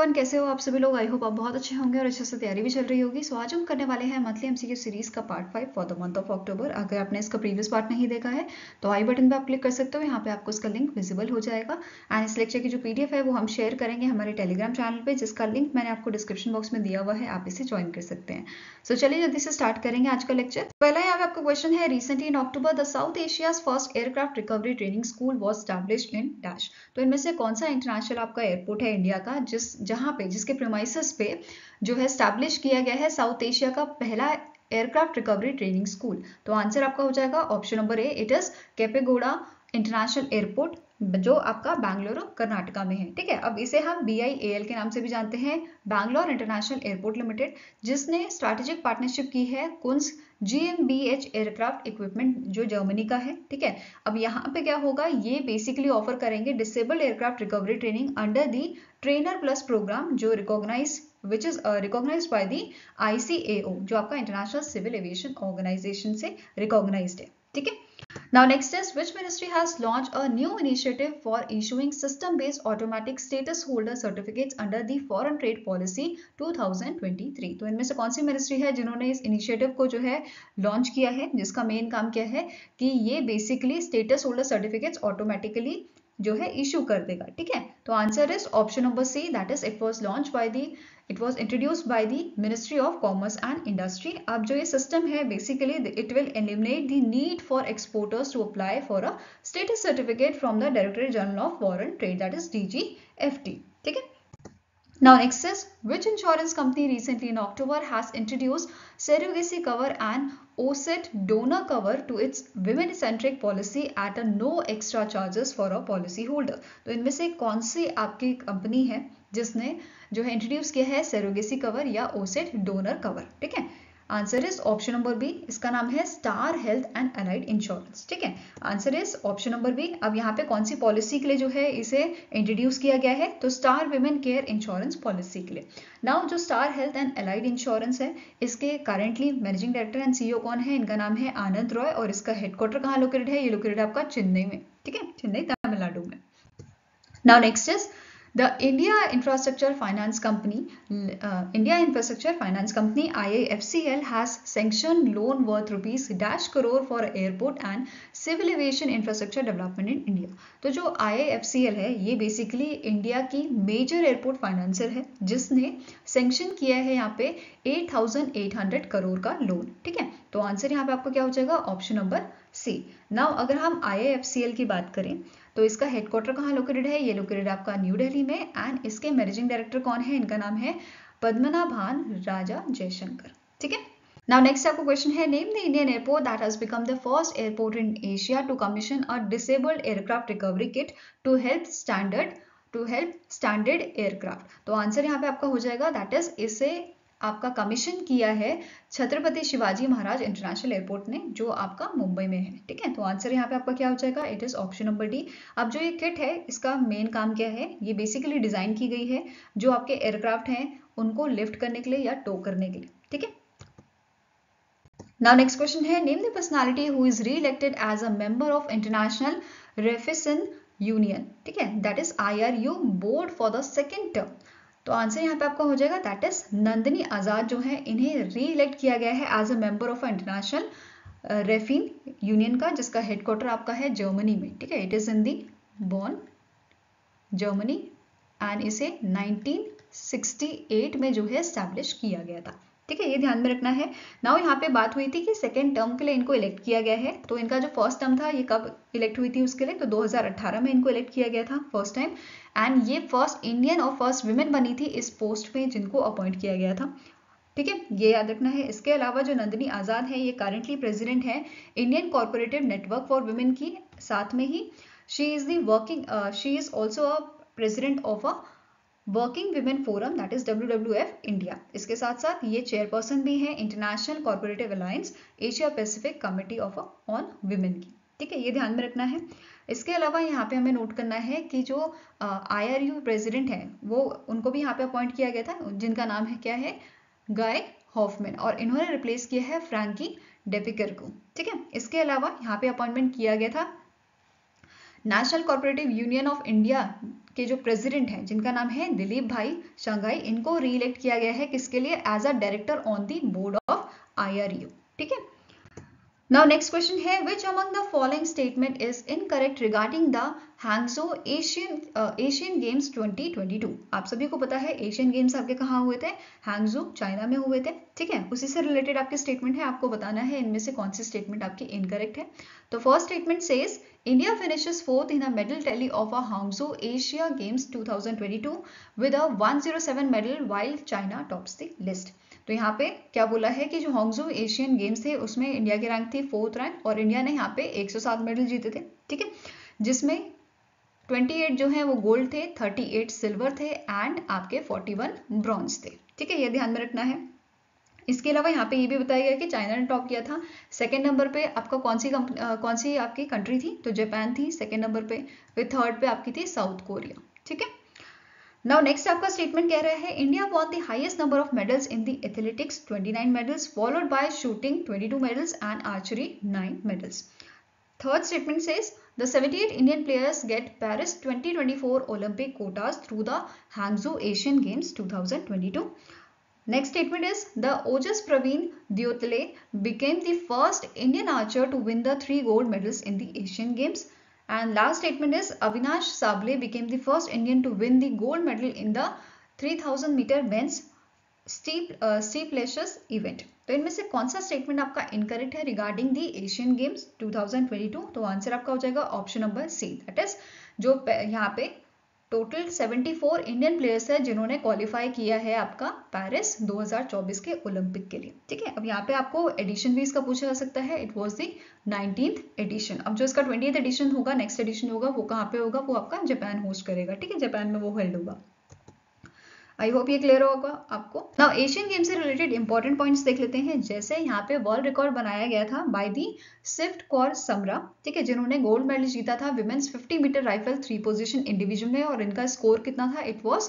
Everyone, कैसे हो आप सभी लोग। आई होप आप बहुत अच्छे होंगे और अच्छे से तैयारी भी चल रही होगी। सो आज हम करने वाले हैं मंथली एमसीक्यू सीरीज का part 5 for the month of October. अगर आपने इसका प्रीवियस पार्ट नहीं देखा है तो आई बटन पे आप क्लिक कर सकते हो, यहाँ पे आपको इसका लिंक विजिबल हो जाएगा। एंड इस लेक्चर की जो पीडीएफ है वो हम शेयर करेंगे हमारे टेलीग्राम चैनल पे, जिसका लिंक मैंने आपको डिस्क्रिप्शन बॉक्स में दिया हुआ है, आप इसे ज्वाइन कर सकते हैं। सो चलिए जल्दी से स्टार्ट करेंगे आज का लेक्चर। पहला यहाँ पे आपका क्वेश्चन है, recently in October the South Asia's first aircraft recovery training school was established in dash. तो इनमें से कौन सा इंटरनेशनल आपका एयरपोर्ट है इंडिया का जिसके प्रीमाइसेस पे जो है स्टैब्लिश किया गया है साउथ एशिया का पहला एयरक्राफ्ट रिकवरी ट्रेनिंग स्कूल। तो आंसर आपका हो जाएगा option number A, it is Kempegowda international airport, जो आपका बेंगलुरु कर्नाटका में है। ठीक है, अब इसे हम BIAL के नाम से भी जानते हैं, बैंगलोर इंटरनेशनल एयरपोर्ट लिमिटेड, जिसने स्ट्रैटेजिक पार्टनरशिप की है कुंस GmbH एयरक्राफ्ट इक्विपमेंट, जो जर्मनी का है। ठीक है, अब यहाँ पे क्या होगा, ये बेसिकली ऑफर करेंगे disabled aircraft recovery training under the trainer plus programme, जो which is recognised by the ICAO, जो आपका इंटरनेशनल सिविल एविएशन ऑर्गेनाइजेशन से रिकॉग्नाइज्ड है। ठीक है, now next is, which ministry has launched a new initiative for issuing system-based automatic status holder certificates under the Foreign Trade Policy 2023? तो इनमें से कौन सी मिनिस्ट्री है जिन्होंने इस इनिशिएटिव को जो है लॉन्च किया है, जिसका मेन काम क्या है कि ये basically status holder certificates automatically जो है इशू कर देगा। ठीक है, तो answer is option number C, that is it was introduced by the ministry of commerce and industry. अब जो ये सिस्टम है basically it will eliminate the need for exporters to apply for a status certificate from the directorate general of foreign trade, that is DGFT। ठीक है, now next is, which insurance company recently in October has introduced surrogacy cover and OSET donor cover to its women-centric policy at a no extra charges for a policy holder? तो इनमें से कौन सी आपकी company है जिसने जो है introduce किया है सेरोगेसी कवर या OSET डोनर कवर? ठीक है, answer is option number B, इसका नाम है Star Health and Allied Insurance. ठीक है, answer is option number B. अब यहाँ पे कौन सी पॉलिसी के लिए जो है इसे इंट्रोड्यूस किया गया है, तो Star Women Care insurance policy के लिए। नाउ जो Star Health and Allied Insurance है, इसके currently managing director and CEO कौन है? इनका नाम है आनंद रॉय, और इसका हेडक्वार्टर कहाँ लोकेटेड है? ये लोकेटेड आपका चेन्नई में। ठीक है, चेन्नई तमिलनाडु में। Now next is, The India Infrastructure Finance Company IIFCL has sanctioned loan worth ₹dash crore for airport and civil aviation infrastructure development in India. तो जो IIFCL है ये बेसिकली इंडिया की मेजर एयरपोर्ट फाइनेंसर है, जिसने सेंक्शन किया है यहाँ पे 8,800 करोड़ का लोन। ठीक है, तो आंसर यहाँ पे आपको क्या हो जाएगा? ऑप्शन नंबर सी। नाउ अगर हम IIFCL की बात करें तो इसका हेडक्वार्टर कहाँ लोकेटेड है? ये लोकेटेड आपका न्यू दिल्ली में, एंड इसके मैनेजिंग डायरेक्टर कौन है? इनका नाम है पद्मनाभान राजा जयशंकर। ठीक है, नाउ नेक्स्ट आपको क्वेश्चन है, name the Indian airport that has become the first airport in Asia to commission a disabled aircraft recovery kit to help standard aircraft. तो आंसर यहाँ पे आपका हो जाएगा, दैट इज इसे आपका कमीशन किया है छत्रपति शिवाजी महाराज इंटरनेशनल एयरपोर्ट ने, जो आपका मुंबई में है। ठीक है, तो आंसर यहाँ पे आपका क्या हो जाएगा? It is option number D. अब जो ये किट है इसका मेन काम क्या है? ये बेसिकली डिजाइन की गई है जो आपके एयरक्राफ्ट हैं उनको लिफ्ट करने के लिए या टो करने के लिए। ठीक है, नाउ नेक्स्ट क्वेश्चन है, name the personality who is re-elected as a member of international Raiffeisen union. ठीक है, that is IRU board for the second term. तो आंसर यहाँ पे आपका हो जाएगा, दैट इज नंदिनी आजाद, जो है इन्हें री इलेक्ट किया गया है as a member of international Raiffeisen union का, जिसका हेडक्वार्टर आपका है जर्मनी में। ठीक है, it is in the Bon Germany, and इसे 1968 में जो है स्टैब्लिश किया गया था। ठीक है, ये ध्यान में रखना है। नाउ यहाँ पे बात हुई थी कि सेकेंड टर्म के लिए इनको इलेक्ट किया गया है, तो इनका जो फर्स्ट टर्म था ये कब इलेक्ट हुई थी उसके लिए, तो 2018 में इनको इलेक्ट किया गया था फर्स्ट टाइम, एंड ये फर्स्ट इंडियन और फर्स्ट विमेन बनी थी इस पोस्ट में जिनको अपॉइंट किया गया था। ठीक है, ये याद रखना है। इसके अलावा जो नंदिनी आजाद है ये करंटली प्रेसिडेंट है Indian cooperative network for women की, साथ में ही she is also a president of a working women forum, that is WWF India. इसके साथ साथ ये चेयरपर्सन भी है international cooperative alliance Asia Pacific committee of on women की। ठीक है, ये ध्यान में रखना है। इसके अलावा यहाँ पे हमें नोट करना है कि जो IRU प्रेसिडेंट है वो उनको भी यहाँ पे अपॉइंट किया गया था, जिनका नाम है क्या है? गाय हॉफमैन, और इन्होंने रिप्लेस किया है फ्रैंकी डेपिकर को। ठीक है, इसके अलावा यहाँ पे अपॉइंटमेंट किया गया था national cooperative union of India के जो प्रेसिडेंट हैं जिनका नाम है दिलीप भाई शंघाई, इनको रीइलेक्ट किया गया है किसके लिए, as a director on the board of IRU। ठीक है। Now next question है, which among the following statement is incorrect regarding the Hangzhou Asian Games 2022? आप सभी को पता है एशियन गेम्स आपके कहाँ हुए थे, हैंगजू चाइना में हुए थे। ठीक है, उसी से रिलेटेड आपकी स्टेटमेंट है, आपको बताना है इनमें से कौन सी स्टेटमेंट आपकी इनकरेक्ट है। तो first statement says India finishes fourth in a medal tally of a Hangzhou Asia Games 2022 with a 107 medal while China tops the list। तो यहाँ पे क्या बोला है कि जो हांगजू एशियन गेम्स थे उसमें इंडिया की रैंक थी 4th रैंक और इंडिया ने यहाँ पे 107 मेडल जीते थे। ठीक है, जिसमें 28 जो है वो गोल्ड थे, 38 सिल्वर थे एंड आपके 41 ब्रॉन्ज थे। ठीक है, ये ध्यान में रखना है। इसके अलावा यहाँ पे ये भी बताया गया कि चाइना ने टॉप किया था। सेकंड नंबर पे आपका कौन सी आपकी कंट्री थी, तो जापान थी सेकंड नंबर पे, फिर थर्ड पे आपकी थी साउथ कोरिया। ठीक है, नाउ नेक्स्ट आपका स्टेटमेंट कह रहा है India won the highest number of medals in the athletics 29 medals followed by shooting 22 medals and archery 9 medals. Third statement says the 78 Indian players get Paris 2024 Olympic quotas through the Hangzhou Asian Games 2022. Next statement is the Ojas Praveen Diotle became the first Indian archer to win the 3 gold medals in the Asian Games. And last statement is Avinash Sable became the first Indian to win the gold medal in the 3000 meter men's steeplechase event। तो इनमें से कौन सा statement आपका incorrect है regarding the Asian games 2022? तो answer आपका हो जाएगा option number C, that is जो यहाँ पे टोटल 74 इंडियन प्लेयर्स है जिन्होंने क्वालिफाई किया है आपका पेरिस 2024 के ओलंपिक के लिए। ठीक है, अब यहाँ पे आपको एडिशन भी इसका पूछा जा सकता है, it was the 19th addition. अब जो इसका 20th एडिशन होगा, नेक्स्ट एडिशन होगा, वो कहाँ पे होगा, वो आपका जापान होस्ट करेगा। ठीक है, जापान में वो हेल्ड होगा। आई होप ये क्लियर होगा आपको। नाउ एशियन गेम से रिलेटेड इंपॉर्टेंट पॉइंट्स देख लेते हैं। जैसे यहाँ पे वर्ल्ड रिकॉर्ड बनाया गया था बाय दी स्विफ्ट कौर समरा, ठीक है, जिन्होंने गोल्ड मेडल जीता था women's 50 metre rifle 3 position individual में, और इनका स्कोर कितना था, इट वाज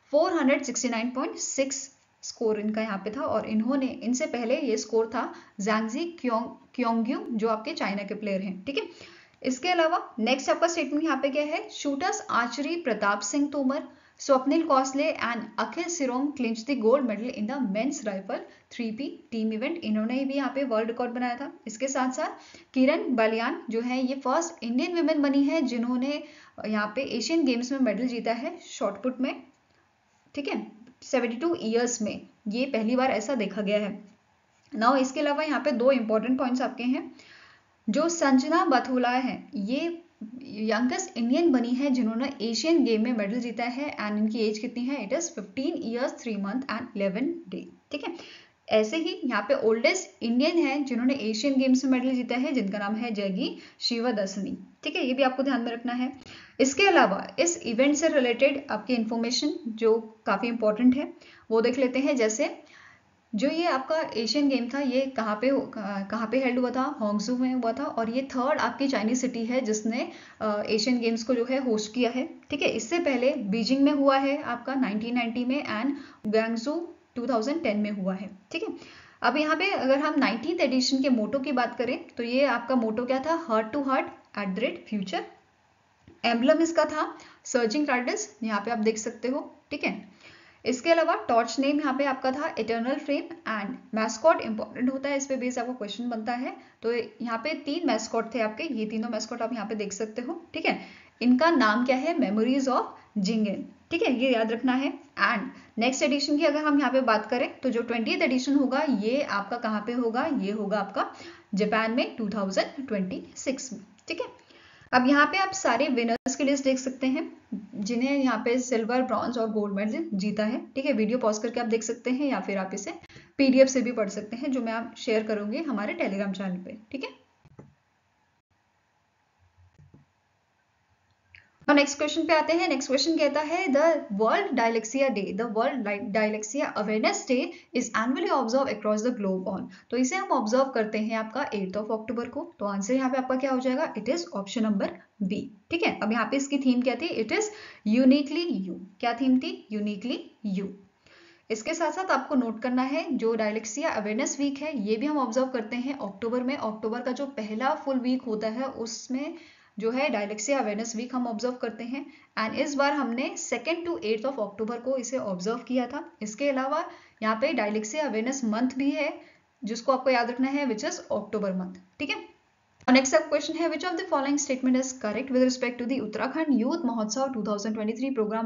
469.6 स्कोर इनका यहाँ पे था। और इन्होंने इनसे पहले ये स्कोर था जैंगजी क्योंग्यू जो आपके चाइना के प्लेयर हैं। ठीक है, इसके अलावा नेक्स्ट आपका स्टेटमेंट यहाँ पे क्या है, shooters Aishwary Pratap Singh Tomar, Swapnil Kusale and Akhil Sheoran clinch the gold medal in the men's rifle 3P team event. इन्होंने भी यहाँ पे वर्ल्ड रिकॉर्ड बनाया था। इसके साथ साथ किरण बलियान जो है ये फर्स्ट इंडियन विमेन बनी है जिन्होंने यहाँ पे एशियन गेम्स में मेडल जीता है शॉटपुट में। ठीक है, 72 ईयर्स में ये पहली बार ऐसा देखा गया है। नाउ इसके अलावा यहाँ पे 2 इंपॉर्टेंट पॉइंट्स आपके हैं। जो संजना बथुला है ये यंगेस्ट इंडियन बनी है जिन्होंने एशियन गेम में मेडल जीता है एंड इनकी एज कितनी है, it is 15 years 3 month and 11 day. ठीक है, ऐसे ही यहाँ पे ओल्डेस्ट इंडियन है जिन्होंने एशियन गेम्स में मेडल जीता है जिनका नाम है जगी शिवदसनी। ठीक है, ये भी आपको ध्यान में रखना है। इसके अलावा इस इवेंट से रिलेटेड आपकी इंफॉर्मेशन जो काफी इंपॉर्टेंट है वो देख लेते हैं। जैसे जो ये आपका एशियन गेम था ये कहाँ पे हेल्ड हुआ था, हांगजू में हुआ था, और ये थर्ड आपकी चाइनीज सिटी है जिसने एशियन गेम्स को जो है होस्ट किया है। ठीक है, इससे पहले बीजिंग में हुआ है आपका 1990 में एंड ग्वांगजू 2010 में हुआ है। ठीक है, अब यहाँ पे अगर हम 19th एडिशन के मोटो की बात करें तो ये आपका मोटो क्या था, heart to heart @future. Emblem इसका था सर्जिंग टार्टस, यहाँ पे आप देख सकते हो। ठीक है, इसके अलावा टॉर्च नेम यहाँ पे आपका था eternal flame and mascot important होता है, इस पे बेस आपका क्वेश्चन बनता है। तो यहाँ पे 3 मैस्कॉट थे आपके, ये तीनों मैस्कॉट आप यहाँ पे देख सकते हो। ठीक है, इनका नाम क्या है, मेमोरीज ऑफ जिंगन। ठीक है, ये याद रखना है। एंड नेक्स्ट एडिशन की अगर हम यहाँ पे बात करें तो जो 20th एडिशन होगा ये आपका कहाँ पे होगा, ये होगा आपका जापान में 2026 में। ठीक है, अब यहाँ पे आप सारे विनर्स की लिस्ट देख सकते हैं जिन्हें यहाँ पे सिल्वर, ब्रॉन्ज और गोल्ड मेडल जीता है। ठीक है, वीडियो पॉज करके आप देख सकते हैं या फिर आप इसे PDF से भी पढ़ सकते हैं जो मैं आप शेयर करूंगी हमारे टेलीग्राम चैनल पे। ठीक है, और नेक्स्ट क्वेश्चन पे आते हैं। नेक्स्ट क्वेश्चन कहता है the world dyslexia day, the world dyslexia awareness day is annually observe across the globe on. तो इसे हम ऑब्जर्व करते हैं आपका 8 अक्टूबर को। तो आंसर यहाँ पे आपका क्या हो जाएगा, it is option number B. ठीक है, अब यहाँ पे इसकी थीम क्या थी, इट इज यूनिकली यू। क्या थीम थी, यूनिकली यू। इसके साथ साथ आपको नोट करना है जो डायलेक्सिया अवेयरनेस वीक है ये भी हम ऑब्जर्व करते हैं अक्टूबर में। अक्टूबर का जो पहला फुल वीक होता है उसमें जो है डायलेक्सिया अवेयरनेस वीक हम ऑब्जर्व करते हैं, एंड इस बार हमने 2 to 8 अक्टूबर को इसे ऑब्जर्व किया था। इसके अलावा यहाँ पे डायलेक्सिया अवेयरनेस मंथ भी है जिसको आपको याद रखना है, विच इज अक्टूबर मंथ। ठीक है, नेक्स्ट सब क्वेश्चन है, which of the following statement is correct with respect to the Uttarakhand youth Mahotsav 2023 programme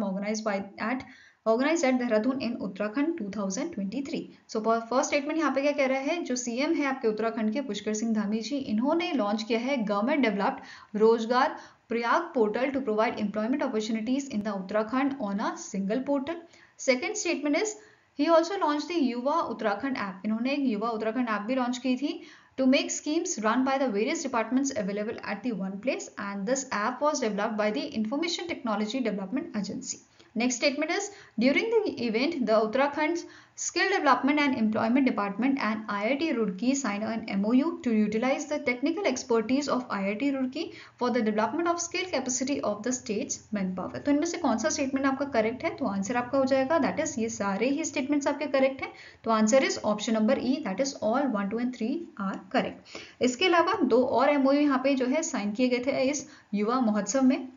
organized at Dehradun in Uttarakhand 2023। So first statement यहाँ पे क्या कह रहा है, जो सीएम है आपके उत्तराखंड के पुष्कर सिंह धामी जी, इन्होंने लॉन्च किया है government developed Rozgar Prayag portal to provide employment opportunities in the Uttarakhand on a single portal. Second statement is he also launch the Yuva Uttarakhand app, इन्होंने एक युवा उत्तराखंड ऐप भी लॉन्च की थी to make schemes run by the various departments available at the one place, and this app was developed by the Information Technology Development Agency. Next statement is, during the event, the Uttarakhand Skill Development and Employment Department and IIT Roorkee signed an MOU to utilize the technical expertise of IIT Roorkee for the development of skill capacity of the state's manpower. तो इनमें से कौन सा statement आपका correct है, तो answer आपका हो जाएगा दैट इज, ये सारे ही स्टेटमेंट्स आपके करेक्ट हैं, तो answer is option number E, that is all 1, 2 and 3 are correct. इसके अलावा 2 और MOU यहाँ पे जो है साइन किए गए थे इस युवा महोत्सव में,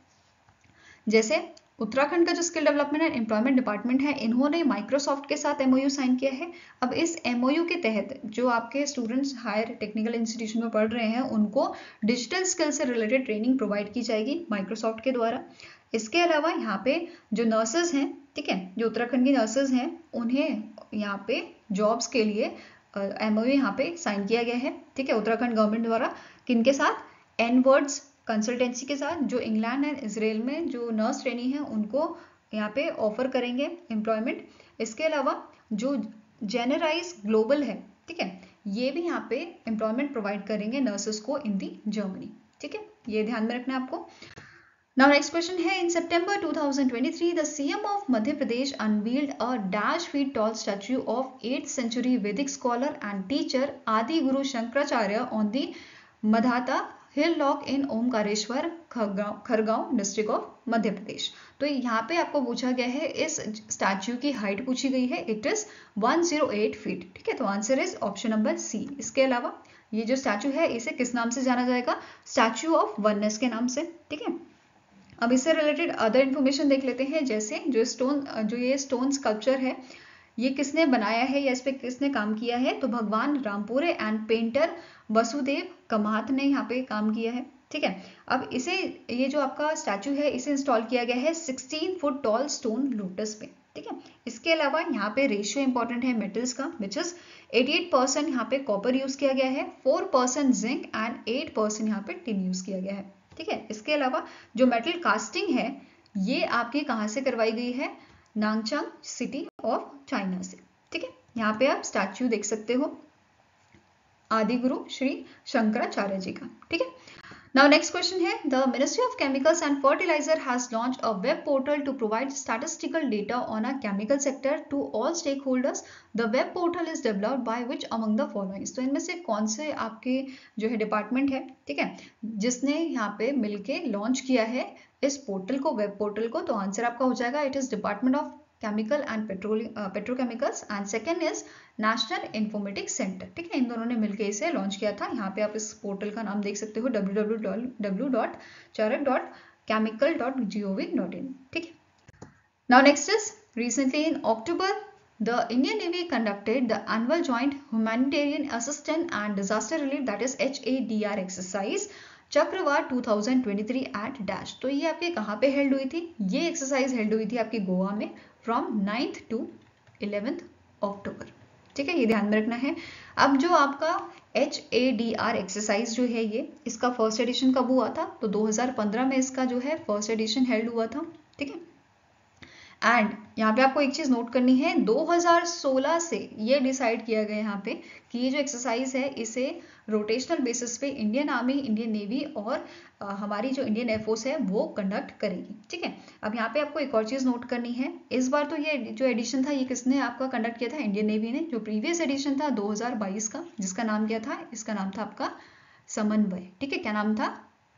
जैसे उत्तराखंड का जो skill development and employment department है, इन्होंने माइक्रोसॉफ्ट के साथ MOU साइन किया है। अब इस MOU के तहत जो आपके स्टूडेंट्स हायर टेक्निकल इंस्टीट्यूशन में पढ़ रहे हैं, उनको डिजिटल स्किल से रिलेटेड ट्रेनिंग प्रोवाइड की जाएगी माइक्रोसॉफ्ट के द्वारा। इसके अलावा यहाँ पे जो नर्सेज हैं, ठीक है, जो उत्तराखंड की नर्सेज हैं, उन्हें यहाँ पे जॉब्स के लिए MOU यहाँ पे साइन किया गया है, ठीक है, उत्तराखंड गवर्नमेंट द्वारा। किनके साथ, एनवर्ड्स कंसल्टेंसी के साथ, जो इंग्लैंड एंड इसराइल में जो नर्स ट्रेनी है उनको यहाँ पे ऑफर करेंगे एम्प्लॉयमेंट। इसके अलावा जो जेनराइज ग्लोबल है, ठीक है, ये भी यहाँ पे एम्प्लॉयमेंट प्रोवाइड करेंगे नर्सेस को इन दी जर्मनी। ठीक है, ये ध्यान में रखना है आपको। Now next question है, in September 2023 the CM of Madhya Pradesh unveiled a dash feet tall statue of 8th century Vedic scholar and teacher Adi Guru Shankaracharya on the Madhata Hillock in Omkareshwar, Khargone district of Madhya Pradesh. तो यहाँ पे आपको पूछा गया है, इस statue की height पूछी गई है, इट इज 108 फीट। ठीक है, तो answer is option number C. इसके अलावा ये जो स्टैच्यू है इसे किस नाम से जाना जाएगा, स्टैच्यू ऑफ वननेस के नाम से। ठीक है, अब इससे रिलेटेड अदर इन्फॉर्मेशन देख लेते हैं, जैसे जो ये स्टोन स्कल्पचर है, ये किसने बनाया है या इस पे किसने काम किया है, तो भगवान रामपुरे एंड पेंटर वसुदेव कमात ने यहाँ पे काम किया है। ठीक है, अब इसे, ये जो आपका स्टैचू है, इसे इंस्टॉल किया गया है 16 फुट टॉल स्टोन लोटस पे। ठीक है, इसके अलावा यहाँ पे रेशियो इंपॉर्टेंट है मेटल्स का, विच इज 88% यहाँ पे कॉपर यूज किया गया है, 4% जिंक एंड 8% यहाँ पे टिन यूज किया गया है। ठीक है, इसके अलावा जो मेटल कास्टिंग है, ये आपकी कहाँ से करवाई गई है, नांगचांग सिटी ऑफ चाइना से। ठीक है, यहाँ पे आप स्टैच्यू देख सकते हो आदि गुरु श्री शंकराचार्य जी का। ठीक है, नाउ नेक्स्ट क्वेश्चन है, the ministry of chemicals and fertiliser has launched a web portal to provide statistical data on a chemical sector to all stakeholders. The web portal is developed by which among the following. तो इनमें से कौन से आपके जो है department है, ठीक है, जिसने यहाँ पे मिलके लॉन्च किया है इस पोर्टल को, वेब पोर्टल को, तो आंसर आपका हो जाएगा, it is department of chemical and petrochemicals and second is national informatics centre. ठीक है, इन दोनों ने मिलकर इसे लॉन्च किया था। यहाँ पे आप इस पोर्टल का नाम देख सकते हो, www.charak.chemical.gov.in। ठीक है, now next is, recently in October the Indian Navy conducted the annual joint humanitarian assistance and disaster relief, that is HADR exercise चक्रवात 2023 एट डैश। तो ये आपके कहाँ पे हेल्ड हुई थी, ये एक्सरसाइज हेल्ड हुई थी आपकी गोवा में फ्रॉम 9th to 11th अक्टूबर। ठीक है, ये ध्यान में रखना है। अब जो आपका HADR एक्सरसाइज जो है, ये इसका फर्स्ट एडिशन कब हुआ था, तो 2015 में इसका जो है फर्स्ट एडिशन हेल्ड हुआ था। ठीक है, एंड यहाँ पे आपको एक चीज नोट करनी है, 2016 से ये डिसाइड किया गया यहाँ पे कि ये जो एक्सरसाइज है इसे रोटेशनल बेसिस पे इंडियन आर्मी, इंडियन नेवी और हमारी जो इंडियन एयरफोर्स है वो कंडक्ट करेगी। ठीक है, अब यहाँ पे आपको एक और चीज नोट करनी है, इस बार तो ये जो एडिशन था ये किसने आपका कंडक्ट किया था, इंडियन नेवी ने। जो प्रीवियस एडिशन था 2022 का, जिसका नाम क्या था, इसका नाम था आपका समन्वय। ठीक है, क्या नाम था,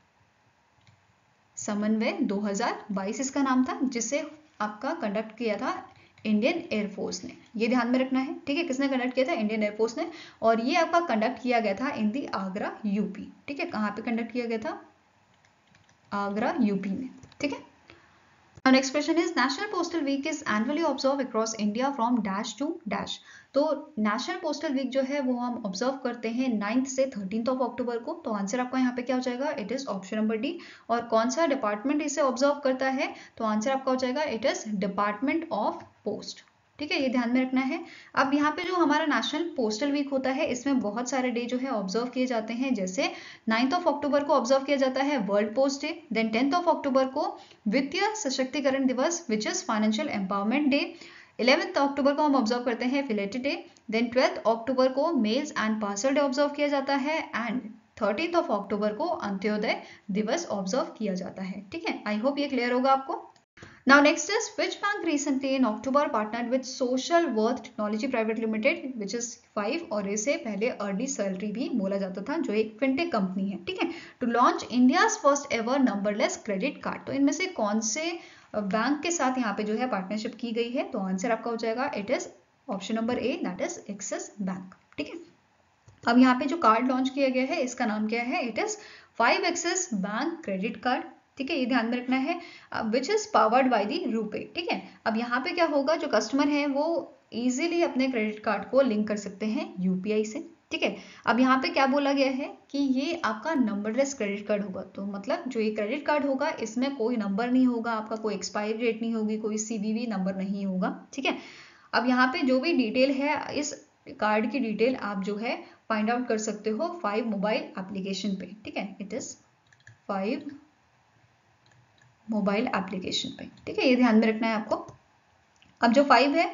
समन्वय 2022 इसका नाम था, जिसे आपका कंडक्ट किया था इंडियन एयरफोर्स ने। ये ध्यान में रखना है। ठीक है, किसने कंडक्ट किया था, इंडियन एयरफोर्स ने, और ये आपका कंडक्ट किया गया था इन दी आगरा यूपी। ठीक है, कहाँ पे कंडक्ट किया गया था, आगरा यूपी में। ठीक है। Now next question is National Postal Week is annually observed across India from dash to dash। तो नेशनल पोस्टल वीक जो है वो हम ऑब्जर्व करते हैं 9th से 13th ऑफ अक्टूबर को। तो आंसर आपका यहाँ पे क्या हो जाएगा, it is option number D. और कौन सा डिपार्टमेंट इसे ऑब्जर्व करता है, तो आंसर आपका हो जाएगा it is department of post. ठीक है, ये ध्यान में रखना है। अब यहाँ पे जो हमारा नेशनल पोस्टल वीक होता है इसमें बहुत सारे डे जो है ऑब्जर्व किए जाते हैं। जैसे 9th ऑफ अक्टूबर को ऑब्जर्व किया जाता है world post day, then 10th of October को वित्तीय सशक्तिकरण दिवस which is financial empowerment day, 11th October को हम ऑब्जर्व करते हैं fillet day, then 12th October को mails and parcel day observe किया जाता है, एंड 13th ऑफ अक्टूबर को अंत्योदय दिवस ऑब्जर्व किया जाता है। ठीक है, आई होप ये क्लियर होगा आपको। Now next is which bank recently in October partnered with Social Worth Technology Private Limited which is 5 और इसे पहले अर्ली सैलरी भी बोला जाता था जो एक फिनटेक कंपनी है। ठीक है, to launch India's first ever numberless credit card. तो इनमें से कौन से बैंक के साथ यहाँ पे जो है पार्टनरशिप की गई है, तो आंसर आपका हो जाएगा it is option number A, that is Axis bank. ठीक है, अब यहाँ पे जो कार्ड लॉन्च किया गया है इसका नाम क्या है, it is 5 Axis bank credit card. ठीक है, ये ध्यान में रखना है, which is powered by the RuPay. ठीक है, अब यहाँ पे क्या होगा, जो कस्टमर है वो इजीली अपने क्रेडिट कार्ड को लिंक कर सकते हैं यूपीआई से। ठीक है, अब यहाँ पे क्या बोला गया है कि ये आपका नंबरलेस क्रेडिट कार्ड होगा। तो मतलब जो ये क्रेडिट कार्ड होगा इसमें कोई नंबर नहीं होगा, आपका कोई एक्सपायरी डेट नहीं होगी, कोई सीवीवी नंबर नहीं होगा। ठीक है, अब यहाँ पे जो भी डिटेल है इस कार्ड की डिटेल आप जो है फाइंड आउट कर सकते हो 5 मोबाइल एप्लीकेशन पे। ठीक है, इट इज 5 मोबाइल एप्लीकेशन पे। ठीक है, ये ध्यान में रखना है आपको। अब जो 5 है,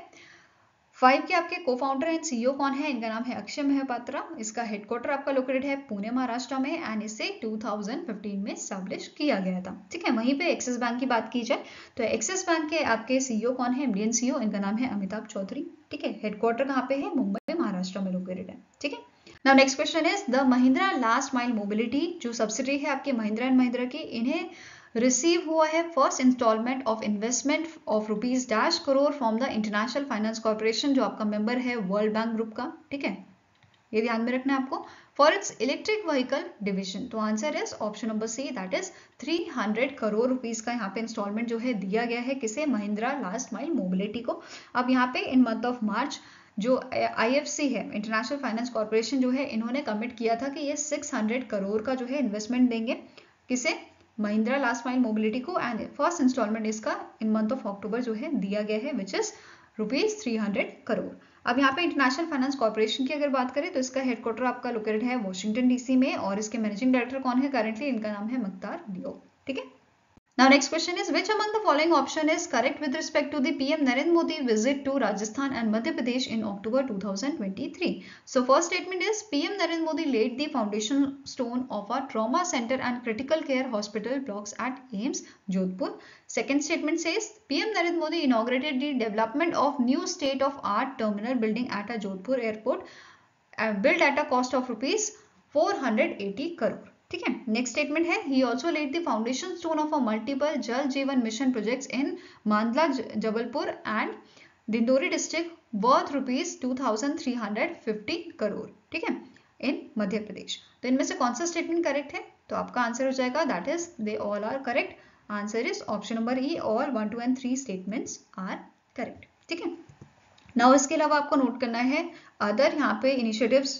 5 के आपके को फाउंडर एंड सीईओ कौन है, इनका नाम है अक्षय महापात्रा। इसका हेडक्वार्टर आपका लोकेटेड है पुणे महाराष्ट्र में, एंड इसे 2015 में स्टैब्लिश किया गया था। ठीक है, वहीं पे एक्सिस बैंक की बात की जाए तो एक्सिस बैंक के आपके सीईओ कौन है, इंडियन सीईओ, इनका नाम है अमिताभ चौधरी। ठीक है, हेडक्वार्टर कहाँ पे है, मुंबई महाराष्ट्र में लोकेटेड है। ठीक है, now next question is the Mahindra last mile mobility जो सब्सिडरी है आपके महिंद्रा एंड महिंद्रा की, इन्हें रिसीव हुआ है first instalment of investment of rupees dash crore from the international finance corporation जो आपका मेंबर है वर्ल्ड बैंक ग्रुप का। ठीक है, ये ध्यान में रखना है आपको, for its electric vehicle division. तो answer is option number C, that is 300 crore rupees का यहाँ पे इंस्टॉलमेंट जो है दिया गया है किसे, महिंद्रा लास्ट माइल मोबिलिटी को। अब यहाँ पे इन मंथ ऑफ मार्च जो आईएफसी है, इंटरनेशनल फाइनेंस कॉर्पोरेशन जो है, इन्होंने कमिट किया था कि ये 600 करोड़ का जो है इन्वेस्टमेंट देंगे किसे, महिंद्रा लास्ट माइल मोबिलिटी को, एंड फर्स्ट इंस्टॉलमेंट इसका इन मंथ ऑफ अक्टूबर जो है दिया गया है विच इज रुपीज 300 करोड़। अब यहाँ पे इंटरनेशनल फाइनेंस कॉर्पोरेशन की अगर बात करें तो इसका हेडक्वार्टर आपका लोकेटेड है वॉशिंगटन डीसी में, और इसके मैनेजिंग डायरेक्टर कौन है करेंटली, इनका नाम है मुख्तार डियो। ठीक है, now next question is which among the following option is correct with respect to the PM Narendra Modi visit to Rajasthan and Madhya Pradesh in October 2023. So first statement is PM Narendra Modi laid the foundation stone of a trauma center and critical care hospital blocks at AIIMS Jodhpur. Second statement says PM Narendra Modi inaugurated the development of new state of art terminal building at a Jodhpur airport built at a cost of rupees 480 crore. ठीक है, next statement है he also laid the foundation stone of a multiple Jal Jeevan mission projects in Mandla Jabalpur and Dindori district worth rupees 2350 crore. ठीक है, इन मध्य प्रदेश। तो इनमें से कौन सा स्टेटमेंट करेक्ट है, तो आपका आंसर हो जाएगा that is they all are correct. Answer is option number E, all 1, 2 and 3 statements are correct. ठीक है, नाउ इसके अलावा आपको नोट करना है अदर यहाँ पे इनिशिएटिव्स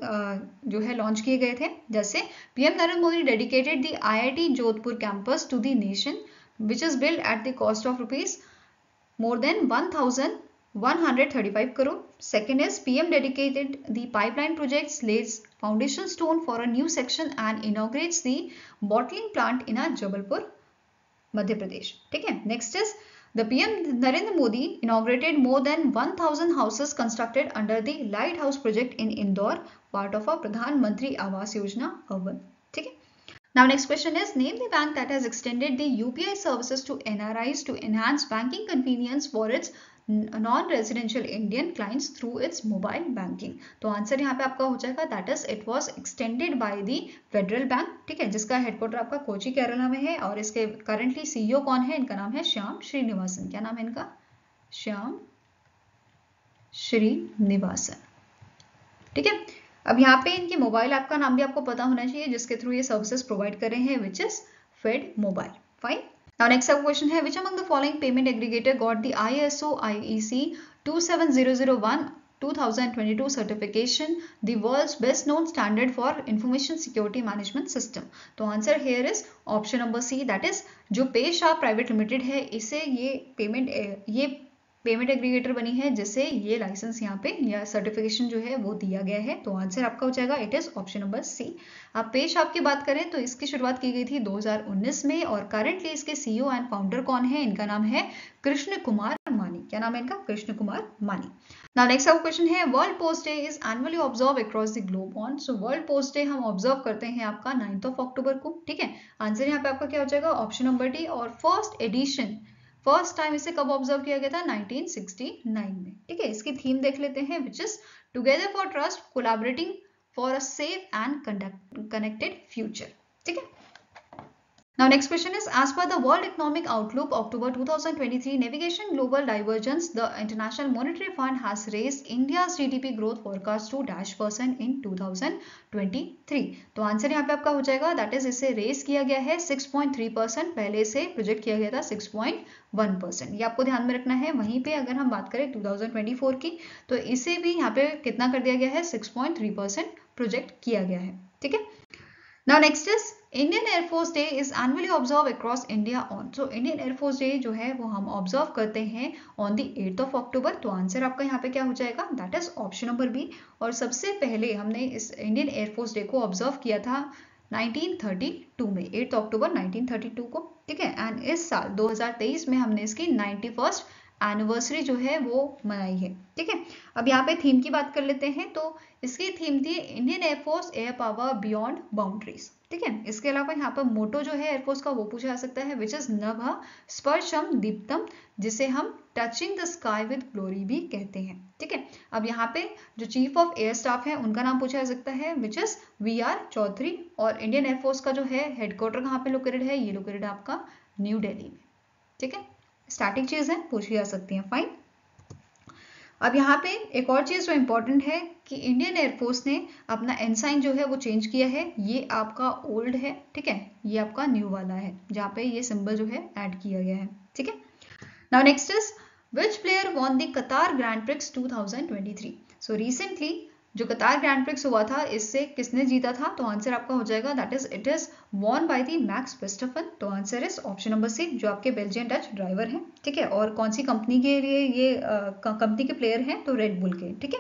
जो है लॉन्च किए गए थे। जैसे PM Narendra Modi dedicated the IIT Jodhpur campus to the nation which is build at the cost of rupees more than 1135 crore. Second is PM dedicated the pipeline projects, lays foundation stone for a new section and inaugurates the bottling plant in Jabalpur, Madhya Pradesh. ठीक है, next is the PM Narendra Modi inaugurated more than 1000 houses constructed under the Lighthouse project in Indore, part of a Pradhan Mantri Awas Yojana urban. ठीक है, now next question is name the bank that has extended the UPI services to NRIs to enhance banking convenience for its non-residential Indian clients through its mobile banking. तो answer यहाँ पे आपका हो जाएगा that is it was extended by the Federal Bank. ठीक है, जिसका headquarter आपका कोची केरला में है, और इसके करंटली सीईओ कौन है, इनका नाम है श्याम श्रीनिवासन। क्या नाम है इनका, श्याम श्रीनिवासन। ठीक है, अब यहाँ पे इनके मोबाइल ऐप का नाम भी आपको पता होना चाहिए जिसके थ्रू ये सर्विसेज प्रोवाइड कर रहे हैं which is Fed mobile. Fine. Now next आपका क्वेश्चन है, which among the following payment aggregator got the ISO IEC 27001 2022 certification, the world's best known standard for information security management system? तो answer here is option number C, that is जो पेशाप private limited है, इसे ये payment aggregator बनी है जिसे ये लाइसेंस यहाँ पे या सर्टिफिकेशन जो है वो दिया गया है। तो आंसर आपका हो जाएगा it is option number C. आप पेशाप की बात करें तो इसकी शुरुआत की गई थी 2019 में और करंटली इसके CEO एंड फाउंडर कौन है? इनका नाम है कृष्ण कुमार मानी। क्या नाम है इनका? कृष्ण कुमार मानी। नाउ नेक्स्ट आपका क्वेश्चन है, world post day is annually observe across the globe on. So world post day हम ऑब्जर्व करते हैं आपका 9 अक्टूबर को। ठीक है, आंसर यहाँ पे आपका क्या हो जाएगा? Option number D. और फर्स्ट टाइम इसे कब ऑब्जर्व किया गया था? 1969 में। ठीक है, इसकी थीम देख लेते हैं, which is together for trust collaborating for a safe and connected future. ठीक है। Now next question is, as per the World Economic Outlook October 2023 Navigation Global Divergence, the International Monetary Fund has raised India's GDP growth forecast to -% in 2023। तो answer यहाँ पे आपका हो जाएगा that is इसे race किया गया है 6.3%, पहले से प्रोजेक्ट किया गया था 6.1%। ये आपको ध्यान में रखना है। वहीं पे अगर हम बात करें 2024 की तो इसे भी यहाँ पे कितना कर दिया गया है? 6.3% प्रोजेक्ट किया गया है। ठीक है। Now next is Indian Air Force Day is annually observed across India on। So Indian Air Force Day जो है वो हम ऑब्जर्व करते हैं on the 8th अक्टूबर। तो आंसर आपका यहाँ पे क्या हो जाएगा? That is option number B. और सबसे पहले हमने इस इंडियन एयरफोर्स डे को ऑब्जर्व किया था 1932 में, 8 अक्टूबर 1932 को। ठीक है, एंड इस साल 2023 में हमने इसकी 91st एनिवर्सरी जो है वो मनाई है। ठीक है, अब यहाँ पे थीम की बात कर लेते हैं। तो इसकी थीम थी Indian air force air power beyond boundaries. ठीक है, इसके अलावा यहाँ पर मोटो जो है एयरफोर्स का वो पूछा जा सकता है, विच इज नभ स्पर्शम दीप्तम, जिसे हम touching the sky with glory भी कहते हैं। ठीक है, अब यहाँ पे जो चीफ ऑफ एयर स्टाफ है उनका नाम पूछा जा सकता है, विच इज VR चौधरी। और इंडियन एयरफोर्स का जो है हेडक्वार्टर कहाँ पे लोकेटेड है? ये लोकेटेड है आपका न्यू दिल्ली में। ठीक है, स्टैटिक चीज है, पूछी जा सकती है। फाइन। अब यहाँ पे एक और चीज जो इंपॉर्टेंट है कि इंडियन एयरफोर्स ने अपना एनसाइन जो है वो चेंज किया है। ये आपका ओल्ड है, ठीक है, ये आपका न्यू वाला है जहाँ पे ये सिंबल जो है ऐड किया गया है। ठीक है। Now next is which player won the Qatar grand prix 2023। So recently जो कतार ग्रैंड प्रिक्स हुआ था इससे किसने जीता था? तो आंसर आपका हो जाएगा that is it is won by the Max Verstappen. तो answer is option number C, जो आपके बेल्जियन डच ड्राइवर हैं। ठीक है, और कौन सी कंपनी के लिए ये कंपनी के प्लेयर हैं? तो रेड बुल के। ठीक है।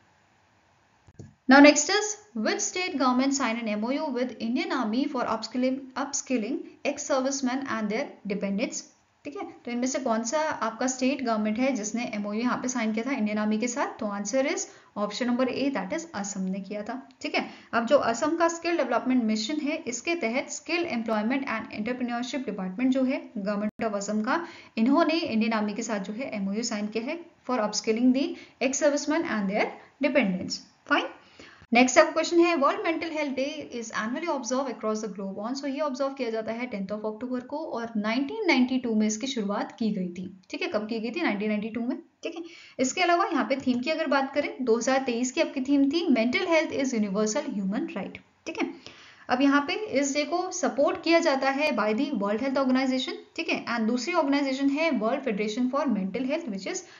Now next is which state government signed an MOU with Indian Army for upskilling ex-servicemen and their dependents। ठीक है, तो इनमें से कौन सा आपका स्टेट गवर्नमेंट है जिसने MOU यहाँ पे साइन किया था इंडियन आर्मी के साथ? तो answer is option number A, that is Assam ने किया था। ठीक है, अब जो असम का स्किल डेवलपमेंट मिशन है इसके तहत skill employment and entrepreneurship department जो है गवर्नमेंट ऑफ असम का, इन्होंने इंडियन आर्मी के साथ जो है MOU साइन किया है for upskilling the ex servicemen and their dependents. Fine. Next आपका क्वेश्चन है, world mental health day is annually observe across the globe on. So ये ऑब्जर्व किया जाता है 10 अक्टूबर को और 1992 में इसकी शुरुआत की गई थी। ठीक है, कब की गई थी? 1992 में। ठीक है, इसके अलावा यहाँ पे थीम की अगर बात करें 2023 की आपकी थीम थी mental health is universal human right. ठीक है, अब यहाँ पे इस डे को सपोर्ट किया जाता है by the world health organisation. ठीक है, एंड दूसरी ऑर्गेनाइजेशन है world federation for mental health which is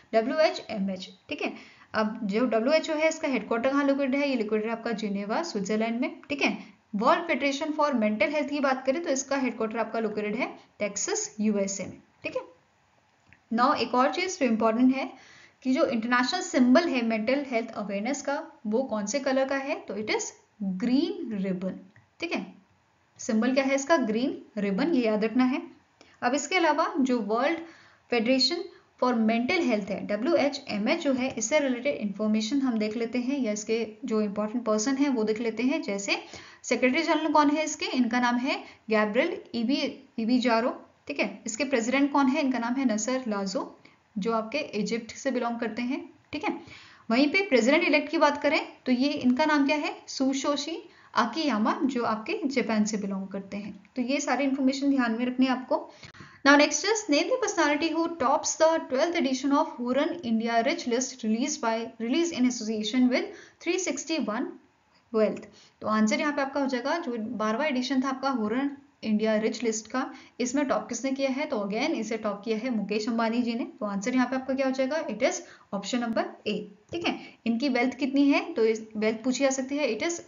WHMH। ठीक है, अब जो WHO है इसका हेडक्वार्टर कहाँ लोकेटेड है? ये लोकेटेड है आपका जिनेवा स्विट्जरलैंड में। ठीक है, world federation for mental health की बात करें तो इसका हेडक्वार्टर आपका लोकेटेड है टेक्सास USA में। ठीक है, नाउ एक और चीज जो इंपॉर्टेंट है कि जो इंटरनेशनल सिंबल है मेंटल हेल्थ अवेयरनेस का वो कौन से कलर का है? तो इट इज ग्रीन रिबन। ठीक है, सिंबल क्या है इसका? ग्रीन रिबन, ये याद रखना है। अब इसके अलावा जो world federation for mental health है WHMH जो है, इससे रिलेटेड इंफॉर्मेशन हम देख लेते हैं या इसके जो इंपॉर्टेंट पर्सन है वो देख लेते हैं। जैसे सेक्रेटरी जनरल कौन है इसके? इनका नाम है गैब्रियल इबीजारो। ठीक है, इसके प्रेसिडेंट कौन है? इनका नाम है नसर लाजो, जो आपके इजिप्ट से बिलोंग करते हैं। ठीक है, वहीं पे प्रेसिडेंट इलेक्ट की बात करें तो ये इनका नाम क्या है? सुशोशी आकियामा, जो आपके जापान से बिलोंग करते हैं। तो ये सारी इंफॉर्मेशन ध्यान में रखनी है आपको। Now next is name the personality who tops the 12th edition of Hurun India Rich List released in association with 361 Wealth। तो आंसर यहाँ पे आपका हो जाएगा जो 12वां एडिशन था आपका हुरन इंडिया रिच लिस्ट का, इसमें टॉप किसने किया है? तो अगेन इसे टॉप किया है मुकेश अंबानी जी ने। तो आंसर यहाँ पे आपका क्या हो जाएगा? It is option number A. ठीक है, इनकी वेल्थ कितनी है? तो वेल्थ पूछी जा सकती है, इट इज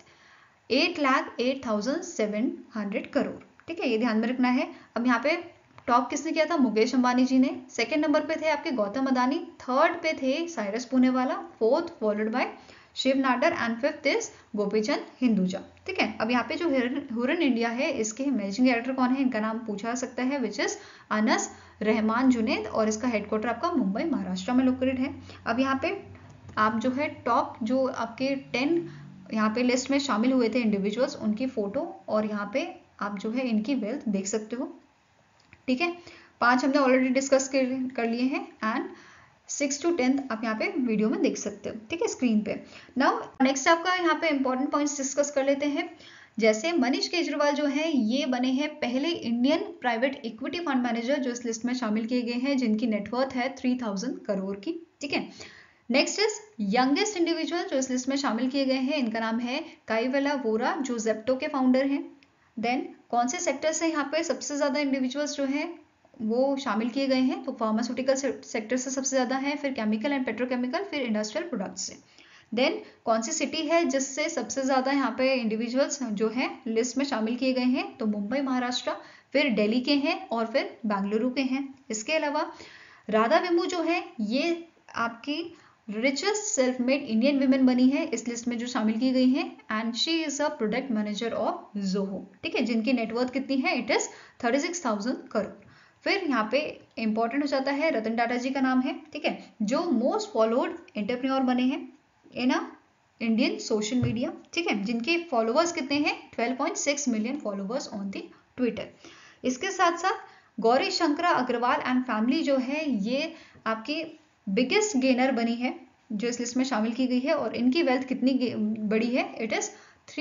8,08,700 करोड़। ठीक है, ये ध्यान में रखना है। अब यहाँ पे टॉप किसने किया था? मुकेश अंबानी जी ने। सेकंड नंबर पे थे आपके गौतम अदानी, थर्ड पे थे Cyrus Poonawalla, fourth followed by Shiv Nadar and fifth is Gopichand Hinduja. ठीक है, अब यहाँ पे जो हुरन इंडिया है इसके मैनेजिंग डायरेक्टर कौन है? इनका नाम पूछा जा सकता है, विच इज अनस रहमान जुनेद, और इसका हेडक्वार्टर आपका मुंबई महाराष्ट्र में लोकेटेड है। अब यहाँ पे आप जो है टॉप जो आपके 10 यहाँ पे लिस्ट में शामिल हुए थे इंडिविजुअल्स, उनकी फोटो और यहाँ पे आप जो है इनकी वेल्थ देख सकते हो। ठीक है, 5 हमने ऑलरेडी डिस्कस कर लिए हैं एंड 6 to 10 आप यहाँ पे वीडियो में देख सकते हो। ठीक है, स्क्रीन पे। नाउ नेक्स्ट आपका यहाँ पे इंपॉर्टेंट पॉइंट्स डिस्कस कर लेते हैं। जैसे मनीष केजरीवाल जो है ये बने हैं पहले Indian private equity fund manager जो इस लिस्ट में शामिल किए गए हैं, जिनकी नेटवर्थ है 3000 करोड़ की। ठीक है, नेक्स्ट इज यंगेस्ट इंडिविजुअल जो इस लिस्ट में शामिल किए गए हैं, इनका नाम है काइवेला वोरा जो जेप्टो के फाउंडर हैं। देन कौन से सेक्टर से यहाँ पे सबसे ज्यादा इंडिविजुअल्स जो हैं वो शामिल किए गए हैं? तो फार्मास्यूटिकल सेक्टर से सबसे ज्यादा है, फिर केमिकल एंड पेट्रोकेमिकल, फिर इंडस्ट्रियल प्रोडक्ट्स से। देन कौन सी सिटी है जिससे सबसे ज्यादा यहाँ पे इंडिविजुअल्स जो है लिस्ट में शामिल किए गए हैं? तो मुंबई महाराष्ट्र, फिर दिल्ली के हैं और फिर बेंगलुरु के हैं। इसके अलावा राधा वेमू जो है ये आपकी richest self made Indian women बनी है इस लिस्ट में जो शामिल की गई है, and she is a product manager of Zoho. ठीक है, जिनकी नेटवर्थ कितनी है? It is 36,000 crore. फिर यहाँ पे इंपॉर्टेंट हो जाता है रतन टाटा जी का नाम है। ठीक है, जो मोस्ट फॉलोड एंटरप्रेन्योर बने हैं in a Indian social media. ठीक है, जिनके फॉलोअर्स कितने हैं? 12.6 million followers on the Twitter. इसके साथ साथ गौरी शंकरा अग्रवाल एंड फैमिली जो है ये आपकी बिगेस्ट गेनर बनी है जो इस लिस्ट में शामिल की गई है, और इनकी वेल्थ कितनी बड़ी है? It is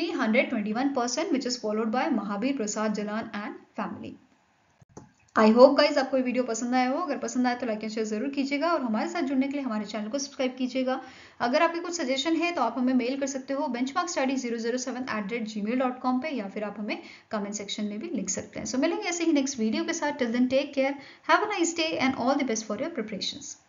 321%, which is followed by Mahavir Prasad Jalan and family. I hope guys आपको ये वीडियो पसंद आया हो। अगर पसंद आया तो लाइक एंड शेयर जरूर कीजिएगा और हमारे साथ जुड़ने के लिए हमारे चैनल को सब्सक्राइब कीजिएगा। अगर आपके कुछ सजेशन है तो आप हमें मेल कर सकते हो benchmarkstudy007@gmail.com पे, या फिर आप हमें कमेंट सेक्शन में भी लिख सकते हैं। सो मिलेंगे ऐसे ही नेक्स्ट वीडियो के साथ। Till then take care, have a nice day and all the best for your preparations.